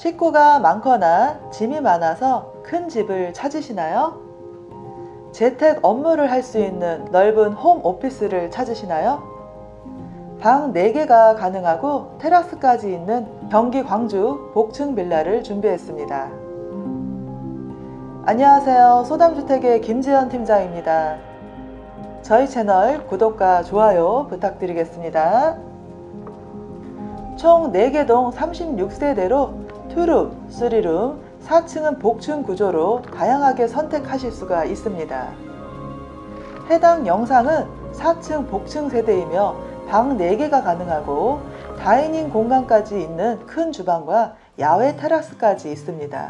식구가 많거나 짐이 많아서 큰 집을 찾으시나요? 재택 업무를 할 수 있는 넓은 홈 오피스를 찾으시나요? 방 4개가 가능하고 테라스까지 있는 경기 광주 복층 빌라를 준비했습니다. 안녕하세요. 소담주택의 김지연 팀장입니다. 저희 채널 구독과 좋아요 부탁드리겠습니다. 총 4개 동 36세대로 2룸, 3룸, 4층은 복층 구조로 다양하게 선택하실 수가 있습니다. 해당 영상은 4층 복층 세대이며 방 4개가 가능하고 다이닝 공간까지 있는 큰 주방과 야외 테라스까지 있습니다.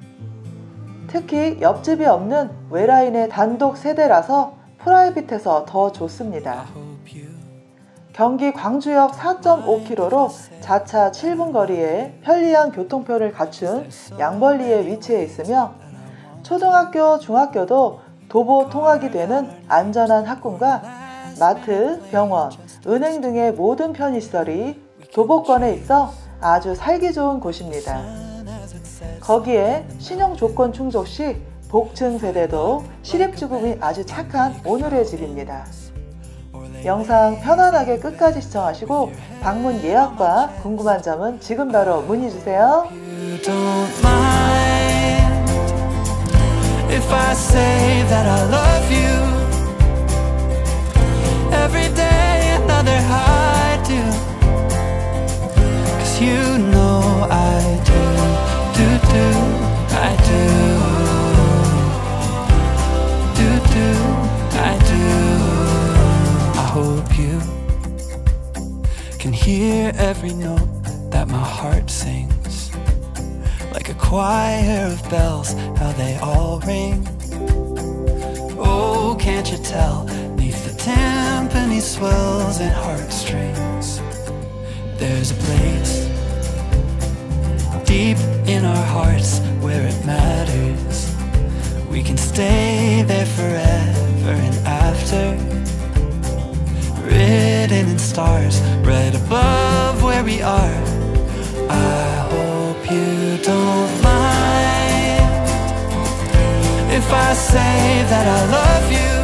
특히 옆집이 없는 외라인의 단독 세대라서 프라이빗해서 더 좋습니다. 경기 광주역 4.5km로 자차 7분 거리에 편리한 교통편을 갖춘 양벌리에 위치해 있으며 초등학교, 중학교도 도보 통학이 되는 안전한 학군과 마트, 병원, 은행 등의 모든 편의시설이 도보권에 있어 아주 살기 좋은 곳입니다. 거기에 신용 조건 충족 시 복층 세대도 시립주금이 아주 착한 오늘의 집입니다. 영상 편안하게 끝까지 시청하시고 방문 예약과 궁금한 점은 지금 바로 문의주세요. Can hear every note that my heart sings, like a choir of bells, how they all ring. Oh, can't you tell, neath the timpani swells and heartstrings, there's a place deep in our hearts where it matters. We can stay there forever and after, written in stars right above where we are. I hope you don't mind if I say that I love you.